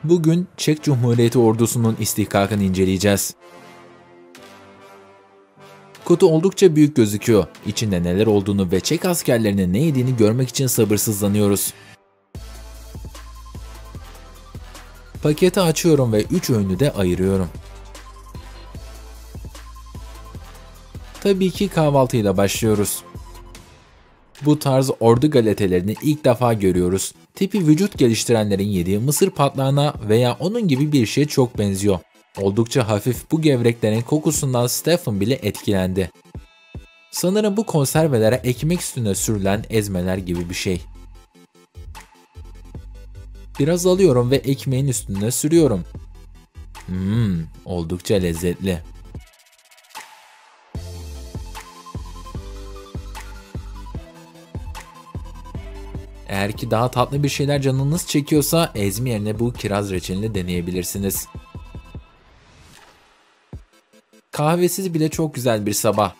Bugün Çek Cumhuriyeti ordusunun istihkakını inceleyeceğiz. Kutu oldukça büyük gözüküyor. İçinde neler olduğunu ve Çek askerlerinin ne yediğini görmek için sabırsızlanıyoruz. Paketi açıyorum ve 3 öğünü de ayırıyorum. Tabii ki kahvaltıyla başlıyoruz. Bu tarz ordu galetelerini ilk defa görüyoruz. Tipi vücut geliştirenlerin yediği mısır patlağına veya onun gibi bir şeye çok benziyor. Oldukça hafif bu gevreklerin kokusundan Stephen bile etkilendi. Sanırım bu konservelere ekmek üstüne sürülen ezmeler gibi bir şey. Biraz alıyorum ve ekmeğin üstüne sürüyorum. Oldukça lezzetli. Eğer ki daha tatlı bir şeyler canınız çekiyorsa ezme yerine bu kiraz reçelini deneyebilirsiniz. Kahvesiz bile çok güzel bir sabah.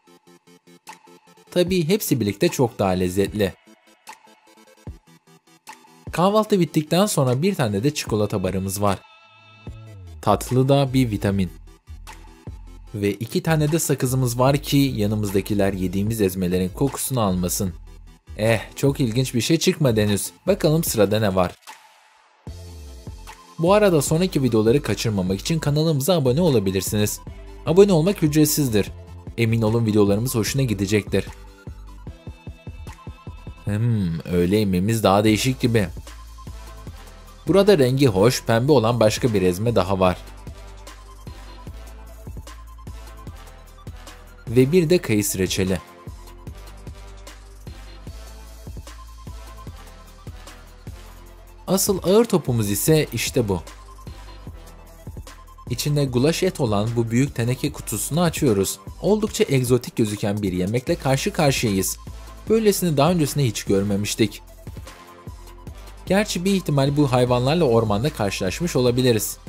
Tabii hepsi birlikte çok daha lezzetli. Kahvaltı bittikten sonra bir tane de çikolata barımız var. Tatlı da bir vitamin. Ve 2 tane de sakızımız var ki yanımızdakiler yediğimiz ezmelerin kokusunu almasın. Çok ilginç bir şey çıkmadı henüz. Bakalım sırada ne var. Bu arada sonraki videoları kaçırmamak için kanalımıza abone olabilirsiniz. Abone olmak ücretsizdir. Emin olun videolarımız hoşuna gidecektir. Öğle yemeğimiz daha değişik gibi. Burada rengi hoş, pembe olan başka bir ezme daha var. Ve bir de kayısı reçeli. Asıl ağır topumuz ise işte bu. İçinde gulaş et olan bu büyük teneke kutusunu açıyoruz. Oldukça egzotik gözüken bir yemekle karşı karşıyayız. Böylesini daha öncesinde hiç görmemiştik. Gerçi bir ihtimal bu hayvanlarla ormanda karşılaşmış olabiliriz.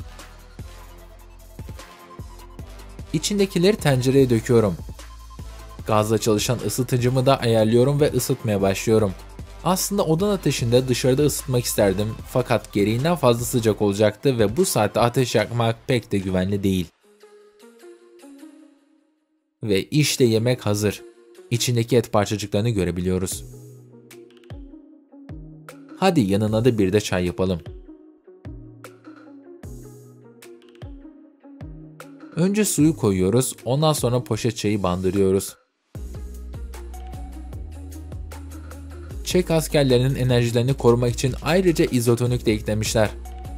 İçindekileri tencereye döküyorum. Gazla çalışan ısıtıcımı da ayarlıyorum ve ısıtmaya başlıyorum. Aslında odan ateşinde dışarıda ısıtmak isterdim fakat gereğinden fazla sıcak olacaktı ve bu saatte ateş yakmak pek de güvenli değil. Ve işte yemek hazır. İçindeki et parçacıklarını görebiliyoruz. Hadi yanına da bir de çay yapalım. Önce suyu koyuyoruz, ondan sonra poşet çayı bandırıyoruz. Çek askerlerinin enerjilerini korumak için ayrıca izotonik de eklemişler.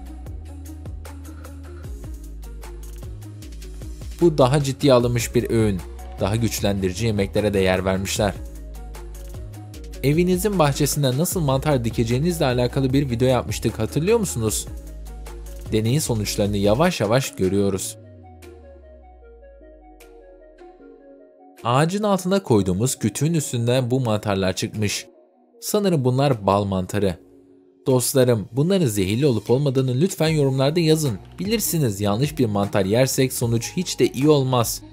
Bu daha ciddiye alınmış bir öğün. Daha güçlendirici yemeklere de yer vermişler. Evinizin bahçesinde nasıl mantar dikeceğinizle alakalı bir video yapmıştık, hatırlıyor musunuz? Deneyin sonuçlarını yavaş yavaş görüyoruz. Ağacın altına koyduğumuz kütüğün üstünden bu mantarlar çıkmış. Sanırım bunlar bal mantarı. Dostlarım, bunların zehirli olup olmadığını lütfen yorumlarda yazın. Bilirsiniz, yanlış bir mantar yersek sonuç hiç de iyi olmaz.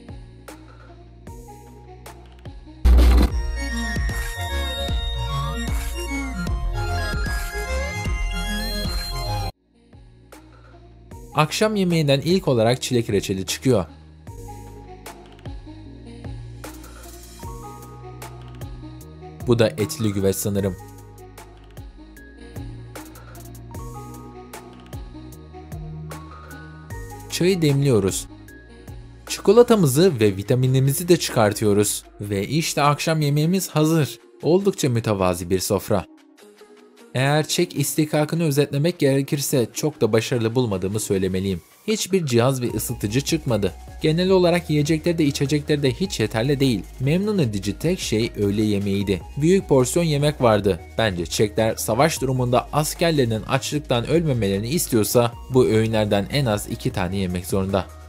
Akşam yemeğinden ilk olarak çilek reçeli çıkıyor. Bu da etli güveç sanırım. Çayı demliyoruz. Çikolatamızı ve vitaminimizi de çıkartıyoruz. Ve işte akşam yemeğimiz hazır. Oldukça mütevazi bir sofra. Eğer Çek istihkakını özetlemek gerekirse çok da başarılı bulmadığımı söylemeliyim. Hiçbir cihaz ve ısıtıcı çıkmadı. Genel olarak yiyecekleri de içecekleri de hiç yeterli değil. Memnun edici tek şey öğle yemeğiydi. Büyük porsiyon yemek vardı. Bence Çekler savaş durumunda askerlerinin açlıktan ölmemelerini istiyorsa bu öğünlerden en az 2 tane yemek zorunda.